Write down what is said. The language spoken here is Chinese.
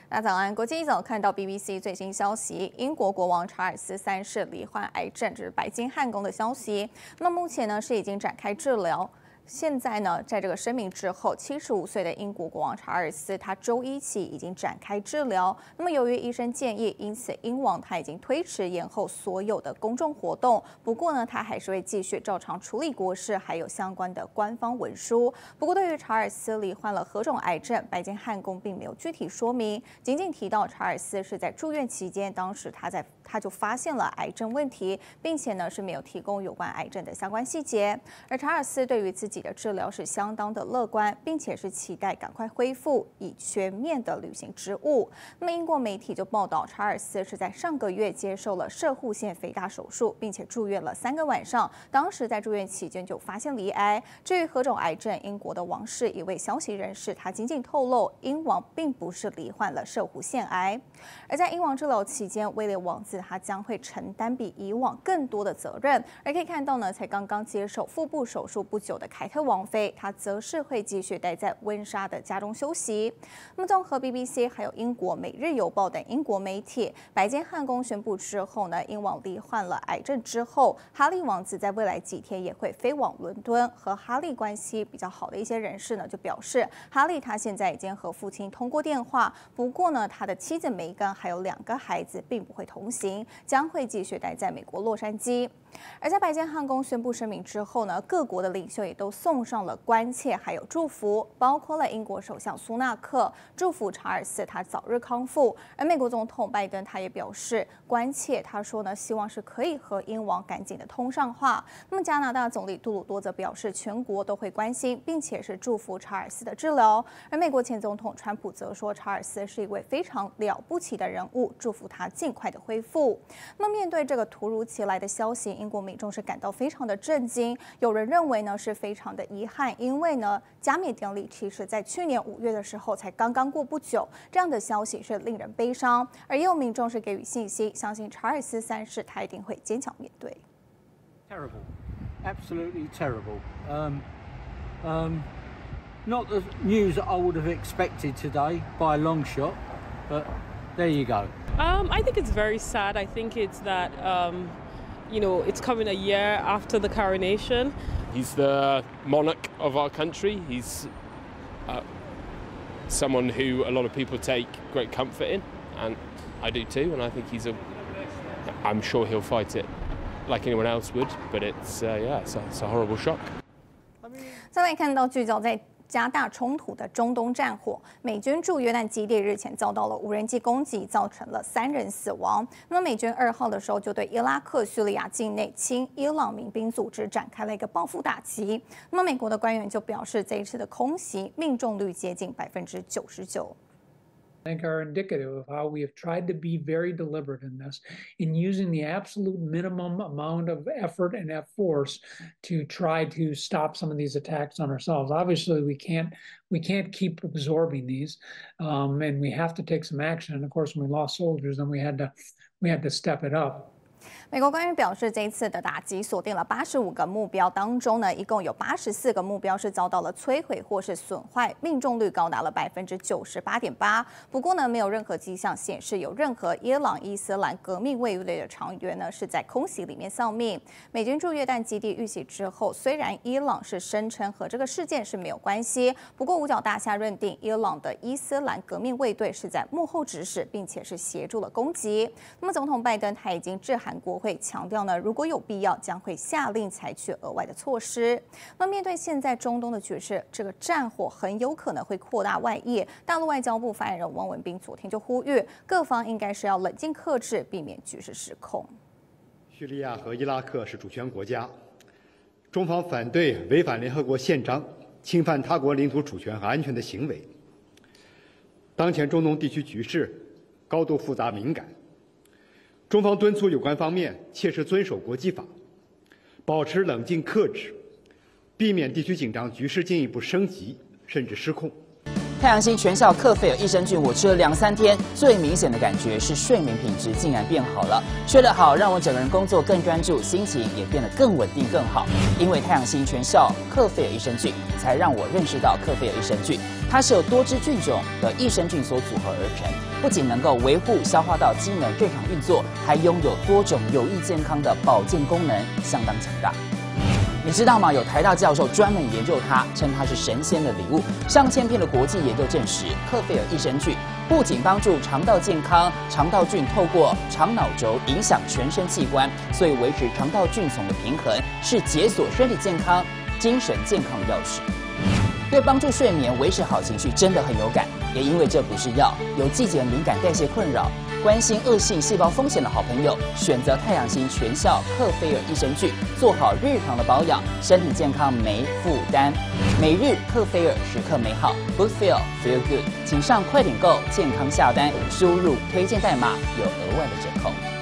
大家早安，国际一早看到 BBC 最新消息，英国国王查尔斯三世罹患癌症，这是白金汉宫的消息。那么目前呢是已经展开治疗。 现在呢，在这个声明之后，75岁的英国国王查尔斯，他周一起已经展开治疗。那么由于医生建议，因此英王他已经推迟延后所有的公众活动。不过呢，他还是会继续照常处理国事，还有相关的官方文书。不过对于查尔斯罹患了何种癌症，白金汉宫并没有具体说明，仅仅提到查尔斯是在住院期间，当时他就发现了癌症问题，并且呢是没有提供有关癌症的相关细节。而查尔斯对于自己的治疗是相当的乐观，并且是期待赶快恢复，以全面的履行职务。那么英国媒体就报道，查尔斯是在上个月接受了射护腺肥大手术，并且住院了3个晚上。当时在住院期间就发现罹癌。至于何种癌症，英国的王室一位消息人士他仅仅透露，英王并不是罹患了射护腺癌。而在英王治疗期间，威廉王子他将会承担比以往更多的责任。而可以看到呢，才刚刚接受腹部手术不久的凯特王妃，她则是会继续待在温莎的家中休息。那么，综合 BBC 还有英国《每日邮报》等英国媒体，白金汉宫宣布之后呢，英王罹患了癌症之后，哈利王子在未来几天也会飞往伦敦。和哈利关系比较好的一些人士呢，就表示，哈利他现在已经和父亲通过电话，不过呢，他的妻子梅根还有2个孩子并不会同行，将会继续待在美国洛杉矶。而在白金汉宫宣布声明之后呢，各国的领袖也都送上了关切还有祝福，包括了英国首相苏纳克祝福查尔斯他早日康复，而美国总统拜登他也表示关切，他说呢，希望是可以和英王赶紧的通上话。那么加拿大总理杜鲁多则表示，全国都会关心，并且是祝福查尔斯的治疗。而美国前总统川普则说，查尔斯是一位非常了不起的人物，祝福他尽快的恢复。那么面对这个突如其来的消息，英国民众是感到非常的震惊，有人认为呢是非常的遗憾，因为呢加冕典礼其实在去年5月的时候才刚刚过不久，这样的消息是令人悲伤。而也有民众是给予信心，相信查尔斯三世他一定会坚强面对。 Terrible, absolutely terrible. Not the news that I would have expected today by a long shot, but there you go. I think it's very sad. I think it's that. It's coming a year after the coronation. He's the monarch of our country. He's someone who a lot of people take great comfort in, and I do too. And I think I'm sure he'll fight it like anyone else would. But it's a horrible shock. 再来看到聚焦在加大冲突的中东战火，美军驻约旦基地日前遭到了无人机攻击，造成了3人死亡。那么美军2号的时候就对伊拉克、叙利亚境内亲伊朗民兵组织展开了一个报复打击。那么美国的官员就表示，这一次的空袭命中率接近99%。 I think are indicative of how we have tried to be very deliberate in this, in using the absolute minimum amount of effort and force to try to stop some of these attacks on ourselves. Obviously, we can't keep absorbing these, and we have to take some action. And of course, when we lost soldiers, then we had to step it up. 美国官员表示，这一次的打击锁定了85个目标，当中呢，一共有84个目标是遭到了摧毁或是损坏，命中率高达了98.8%。不过呢，没有任何迹象显示有任何伊朗伊斯兰革命卫队的成员呢是在空袭里面丧命。美军驻约旦基地遇袭之后，虽然伊朗是声称和这个事件是没有关系，不过五角大厦认定伊朗的伊斯兰革命卫队是在幕后指使，并且是协助了攻击。那么总统拜登他已经致函国会，强调呢，如果有必要，将会下令采取额外的措施。那面对现在中东的局势，这个战火很有可能会扩大外溢。大陆外交部发言人汪文斌昨天就呼吁，各方应该是要冷静克制，避免局势失控。 叙利亚和伊拉克是主权国家，中方反对违反联合国宪章、侵犯他国领土主权和安全的行为。当前中东地区局势高度复杂敏感。中方敦促有关方面切实遵守国际法，保持冷静克制，避免地区紧张局势进一步升级甚至失控。 太阳星全效克菲尔益生菌，我吃了2、3天，最明显的感觉是睡眠品质竟然变好了。睡得好，让我整个人工作更专注，心情也变得更稳定更好。因为太阳星全效克菲尔益生菌，才让我认识到克菲尔益生菌它是由多支菌种的益生菌所组合而成，不仅能够维护消化道机能正常运作，还拥有多种有益健康的保健功能，相当强大。你知道吗？有台大教授专门研究它，称它是神仙的礼物。上千篇的国际研究证实，克菲尔益生菌不仅帮助肠道健康，肠道菌透过肠脑轴影响全身器官，所以维持肠道菌丛的平衡，是解锁身体健康、精神健康的钥匙。对帮助睡眠、维持好情绪真的很有感，也因为这不是药，有季节敏感、代谢困扰、关心恶性细胞风险的好朋友，选择太阳星全效克菲尔益生菌，做好日常的保养，身体健康没负担。每日克菲尔，时刻美好 ，Good Feel Feel Good， 请上快点购健康下单，输入推荐代码有额外的折扣。